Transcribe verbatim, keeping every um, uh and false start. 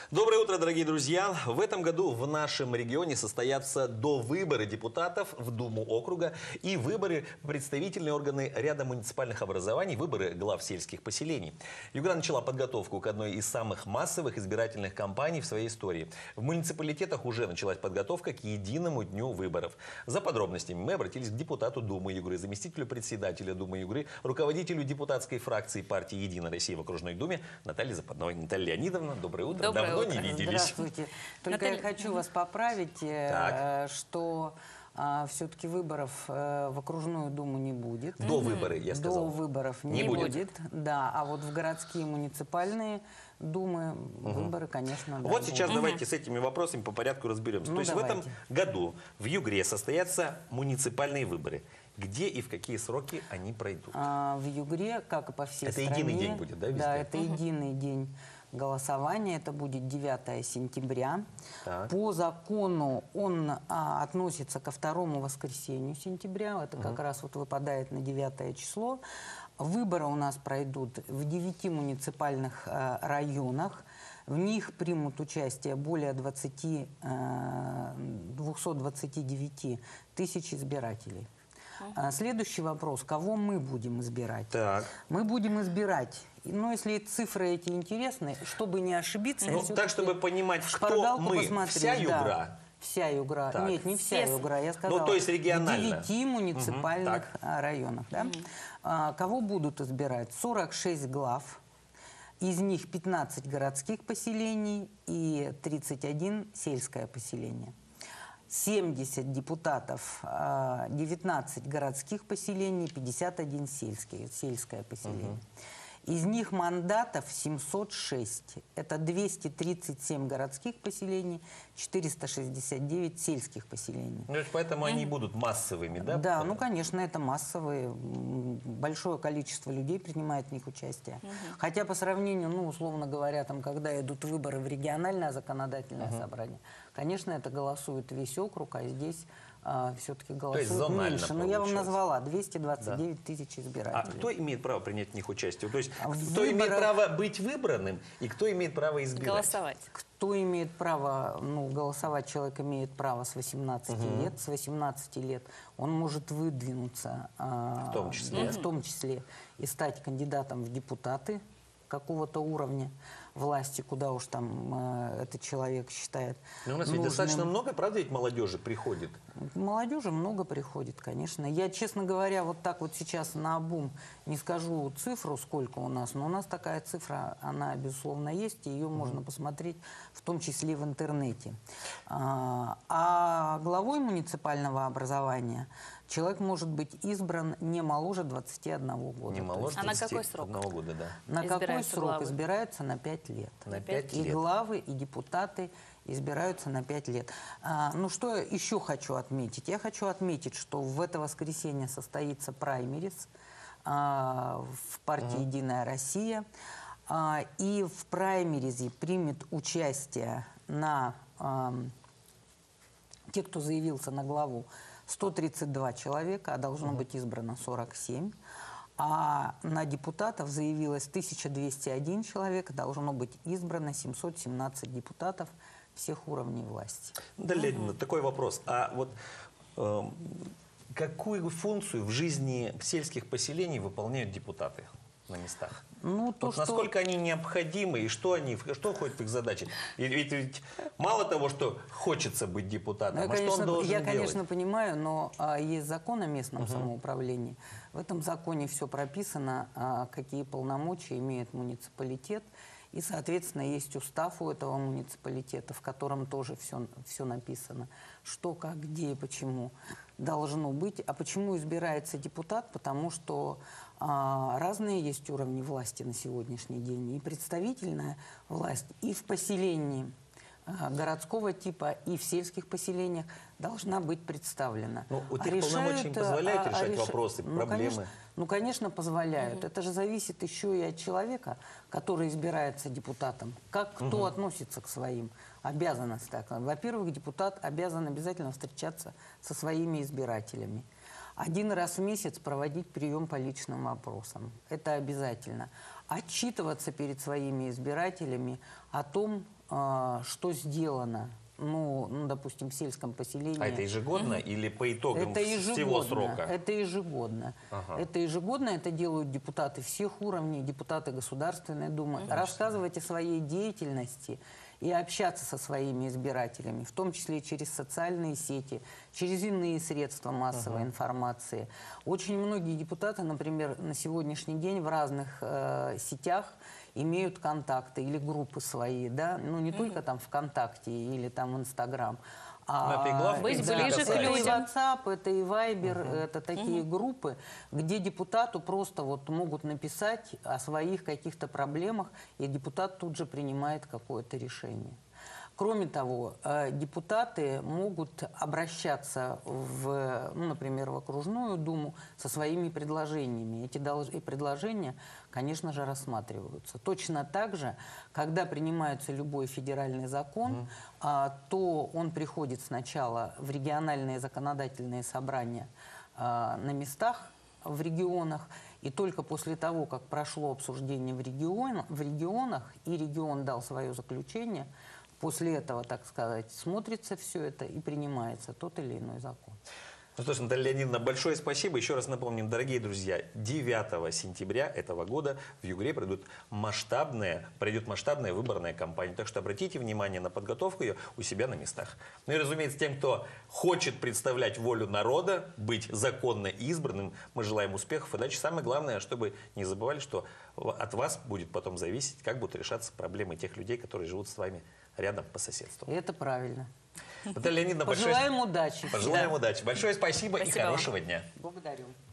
Доброе утро, дорогие друзья! В этом году в нашем регионе состоятся довыборы депутатов в Думу округа и выборы в представительные органы ряда муниципальных образований, выборы глав сельских поселений. Югра начала подготовку к одной из самых массовых избирательных кампаний в своей истории. В муниципалитетах уже началась подготовка к единому дню выборов. За подробностями мы обратились к депутату Думы Югры, заместителю председателя Думы Югры, руководителю депутатской фракции партии «Единая Россия» в окружной думе Наталье Западной. Наталья Леонидовна, доброе утро. Доброе Давно утро. не виделись. Здравствуйте. Только Наталья... я хочу вас поправить, Так. что а, все-таки выборов а, в окружную думу не будет. До выборы, я сказал. До выборов не, Не будет. будет. Да, а вот в городские муниципальные думы выборы, конечно, да, Вот сейчас будут. давайте с этими вопросами по порядку разберемся. Ну, То есть давайте. в этом году в Югре состоятся муниципальные выборы. Где и в какие сроки они пройдут? А, в Югре, как и по всей Это стране. единый день будет, да, везде? Да, это единый день голосования. Это будет девятое сентября. Так. По закону он а, относится ко второму воскресенью сентября. Это как раз вот выпадает на девятое число. Выборы у нас пройдут в девяти муниципальных а, районах. В них примут участие более двадцати, а, двухсот двадцати девяти тысяч избирателей. А, Следующий вопрос. Кого мы будем избирать? Так. Мы будем избирать, но если цифры эти интересны, чтобы не ошибиться... я Ну, все-таки так, чтобы понимать, кто шпаргалку мы. посмотрю, Вся да. Югра? Вся Югра. Так. Нет, не вся Все. Югра. Я сказала, Ну, то есть регионально. в девяти муниципальных Мгм, а, районах. Да? А, кого будут избирать? сорок шесть глав. Из них пятнадцать городских поселений и тридцать один сельское поселение. семьдесят депутатов, а, девятнадцать городских поселений, пятьдесят один сельские, сельское поселение. Из них мандатов семьсот шесть. Это двести тридцать семь городских поселений, четыреста шестьдесят девять сельских поселений. Ну, поэтому они будут массовыми, да? Да, ну, конечно, это массовые. м, Большое количество людей принимает в них участие. Хотя по сравнению, ну, условно говоря, там, когда идут выборы в региональное законодательное собрание, конечно, это голосует весь округ, а здесь а, все-таки голосует зонально меньше. Но я вам получается. назвала двести двадцать девять тысяч А избирателей. кто имеет право принять в них участие? То есть А в кто имеет выборах- право быть выбранным и кто имеет право избирать? Голосовать. Кто имеет право, ну, голосовать, человек имеет право с восемнадцати лет. С восемнадцати лет он может выдвинуться, а, В том числе. да, в том числе и стать кандидатом в депутаты какого-то уровня власти, куда уж там э, этот человек считает Ну, у нас ведь нужным. достаточно много, правда, ведь молодежи приходит? Молодежи много приходит, конечно. Я, честно говоря, вот так вот сейчас наобум не скажу цифру, сколько у нас, но у нас такая цифра, она, безусловно, есть, и ее можно посмотреть, в том числе в интернете. А, а главой муниципального образования человек может быть избран не моложе двадцати одного года. Не То моложе А на какой двадцати срок? одного года, да. на какой Избираются срок? главы? Избираются на пять лет. На пять И лет. главы, и депутаты избираются на пять лет. А, ну, что я еще хочу отметить? Я хочу отметить, что в это воскресенье состоится праймерис а, в партии «Единая Россия». А, и в праймеризе примет участие на... ам, те, кто заявился на главу, сто тридцать два человека, а должно быть избрано сорок семь. А на депутатов заявилось тысяча двести один человек, должно быть избрано семьсот семнадцать депутатов всех уровней власти. Наталья Леонидовна, такой вопрос. А вот э, какую функцию в жизни сельских поселений выполняют депутаты на местах? Ну, то, Вот что... насколько они необходимы и что, они, что входит в их задачи? И Ведь, ведь мало того, что хочется быть депутатом, Ну, я, а что конечно, он должен я, делать? конечно, понимаю, но а, есть закон о местном самоуправлении. В этом законе все прописано, а, какие полномочия имеет муниципалитет. И, соответственно, есть устав у этого муниципалитета, в котором тоже все, все написано. Что, как, где и почему должно быть. А почему избирается депутат? Потому что а, разные есть уровни власти на сегодняшний день. И представительная власть, и в поселении а, городского типа, и в сельских поселениях должна быть представлена. Ну, вот А их полномочия им позволяют а, а решать реша- вопросы, ну, проблемы? Конечно, ну, конечно, позволяют. Это же зависит еще и от человека, который избирается депутатом. Как кто относится к своим обязанностям. Во-первых, депутат обязан обязательно встречаться со своими избирателями. Один раз в месяц проводить прием по личным вопросам. Это обязательно. Отчитываться перед своими избирателями о том, а, что сделано, ну, ну, допустим, в сельском поселении. А это ежегодно или по итогам Это ежегодно. всего срока? Это ежегодно. Ага. Это ежегодно, это делают депутаты всех уровней, депутаты Государственной Думы. Рассказывать о своей деятельности и общаться со своими избирателями, в том числе через социальные сети, через иные средства массовой uh-huh. информации. Очень многие депутаты, например, на сегодняшний день в разных э, сетях имеют контакты или группы свои, да, ну не uh-huh. только там ВКонтакте или там в Инстаграм, а это и глав, быть да, ближе к это людям. и WhatsApp, это и Viber, Uh-huh. это такие uh-huh. группы, где депутату просто вот могут написать о своих каких-то проблемах, и депутат тут же принимает какое-то решение. Кроме того, депутаты могут обращаться, в, ну, например, в окружную думу со своими предложениями. Эти предложения, конечно же, рассматриваются. Точно так же, когда принимается любой федеральный закон, mm. то он приходит сначала в региональные законодательные собрания на местах, в регионах, и только после того, как прошло обсуждение в, регион, в регионах, и регион дал свое заключение, после этого, так сказать, смотрится все это и принимается тот или иной закон. Ну что ж, Наталья Леонидовна, большое спасибо. Еще раз напомним, дорогие друзья, девятого сентября этого года в Югре пройдут масштабная, пройдет масштабная выборная кампания. Так что обратите внимание на подготовку ее у себя на местах. Ну и, разумеется, тем, кто хочет представлять волю народа, быть законно избранным, мы желаем успехов и дальше. Самое главное, чтобы не забывали, что от вас будет потом зависеть, как будут решаться проблемы тех людей, которые живут с вами рядом по соседству. И это правильно. Наталья Леонидовна, Пожелаем большое... удачи. Пожелаем Да. удачи. Большое спасибо, Спасибо и хорошего вам. дня. Благодарю.